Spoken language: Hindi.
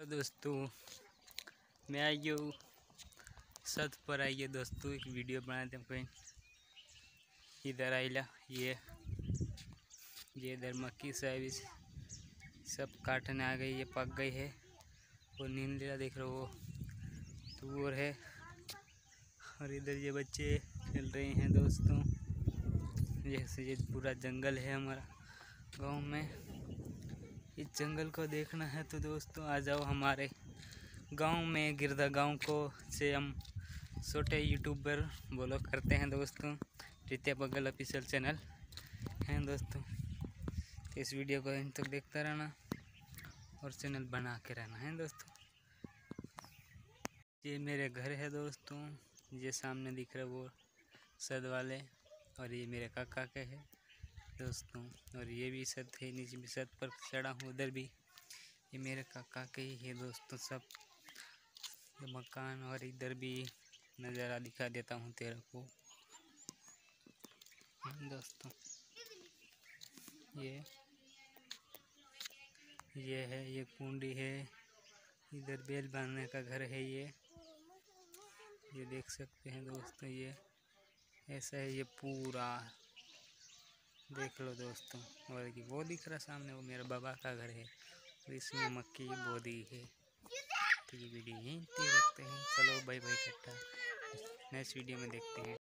दोस्तों मैं आइयो छत पर आइए दोस्तों, एक वीडियो बनाते हैं। कोई इधर आइला ये इधर मक्की साहब सब काटने आ गई, ये पक गई है। वो नींद देख रहे हो, तूर है। और इधर ये बच्चे खेल रहे हैं दोस्तों। ये पूरा जंगल है हमारा गांव में। इस जंगल को देखना है तो दोस्तों आ जाओ हमारे गांव में। गिरधा गांव को से हम छोटे यूट्यूबर ब्लॉग करते हैं दोस्तों। रित्या बगल ऑफिशियल चैनल हैं दोस्तों। तो इस वीडियो को इन तक देखता रहना और चैनल बना के रहना है दोस्तों। ये मेरे घर है दोस्तों, ये सामने दिख रहा है वो सद वाले। और ये मेरे काका के है दोस्तों। और ये भी छत है, नीचे भी छत पर चढ़ा हूँ, उधर भी ये मेरे काका के ही है दोस्तों सब ये मकान। और इधर भी नज़ारा दिखा देता हूँ तेरे को दोस्तों। ये है, ये कुंडी है। इधर बैल बांधने का घर है ये देख सकते हैं दोस्तों। ये ऐसा है, ये पूरा देख लो दोस्तों। और वो दिख रहा सामने, वो मेरा बाबा का घर है और इसमें मक्की बोदी है। तो ये वीडियो यहीं रखते हैं। चलो bye bye, tata, next video में देखते हैं।